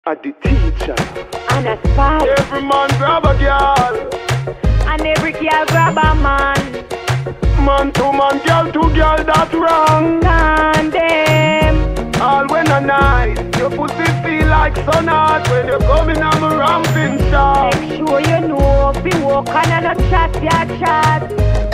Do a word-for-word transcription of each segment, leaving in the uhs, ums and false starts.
at the teacher. And a spy. Every man grab a girl. And every girl grab a man. Man to man, girl to girl, that's wrong. Condemn. All when a night, your pussy feel like sun hot when you come in on my ramping shop. Make sure you know if you walk on and a chat, ya chat.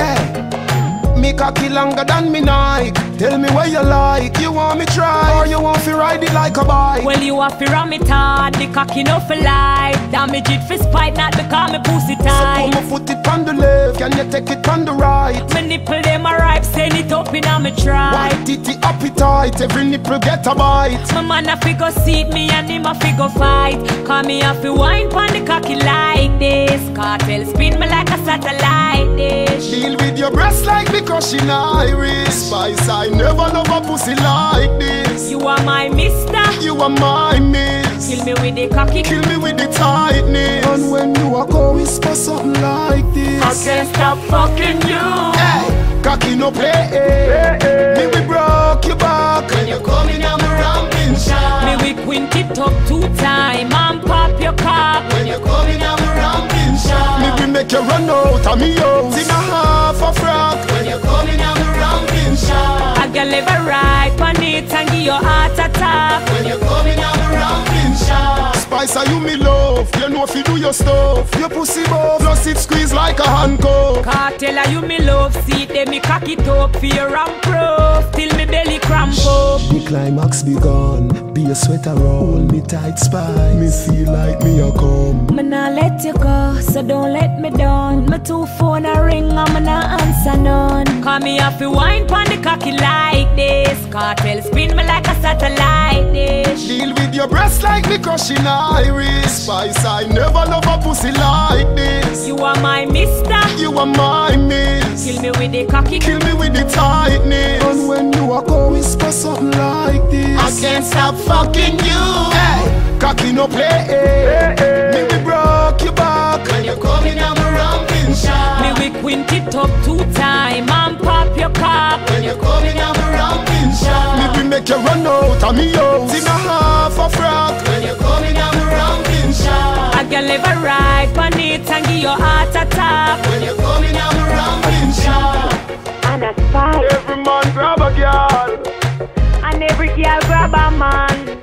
Hey, me cocky longer than me Nike. Tell me what you like, you want me try, or you want to ride it like a bike? Well, you have to ram it hard, the cocky no for life. Damage it for spite, not because me pussy tight. So put my foot it on the left, can you take it on the right? My nipple them a ripe, send it up in a me try. White titty appetite, every nipple get a bite. My man a figure seat me and him a figure fight. Call me a fi wine pon the cocky like this. Cartel spin me like a satellite dish. Deal with your breast like me crushing iris. Spice, I never love a pussy like this. You are my mister, you are my miss. Kill me with the cocky, kill me with the tightness. And when you a go whisper something like this, I can't stop fucking you. Hey, cocky no play, hey, hey. Me we broke your back when you come in on my ramping shot. Me we quint it up two time and pop your cock when you come in on my ramping shot. Me we make you run out of me house in a half a frock when you come in on my ramping shot. I can live a ride on it and give your heart attack when you come in on my ramping shot. Spice, are you me love? You know if you do your stuff, your pussy buff, plus it squeeze like a handcuff. Cartel, are you me love? See them me cock it up, fear and proof till me belly cramp up. The climax begun, be a sweater roll, me tight Spice. Me feel like me a come. Me nah let you go, so don't let me down. My two phone a ring and me nah answer none. Call me off the wine pon the cocky like this. Cartel spin me like a satellite dish. Deal with your breast like me crushing iris. Spice, I never love a pussy like this. You are my mister, you are my miss. Kill me with the cocky, kill me with the tightness. And when you a go whisper something like this, I can't stop fucking you. Hey, cocky no play, hey, hey. Me we broke your back when you come in on my ramping shot. Me we quint it up two time and pop your cock when you come in on my ramping shot. Me we make you run out of me house in a half a frock when you come in on my ramping shot. I can live a ride on it and give your heart attack when you come in on my ramping shot. And a spy. Every man grab a girl. And every girl grab a man.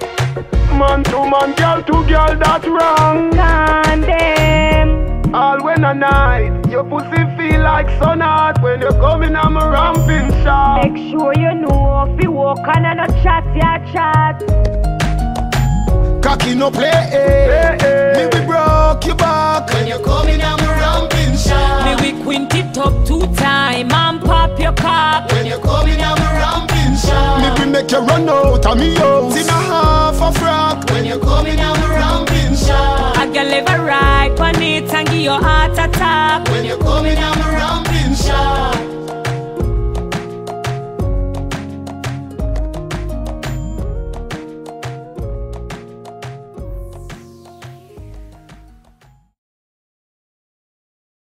Man to man, girl to girl, that's wrong. Condemn. All when a night, your pussy feel like sun hot when you come in on my ramping shop. Make sure you know if you walk on and a chat, ya chat. Cocky no play, hey, hey. Me we broke your back when you come in on my ramping shot. Me we quint it up two time and pop your cock when you come in on my ramping shot. Me we make you run out of me house in a half a frock when you come in on my ramping shot. I can live a ride on it and give your heart attack when you come in on my ramping shot.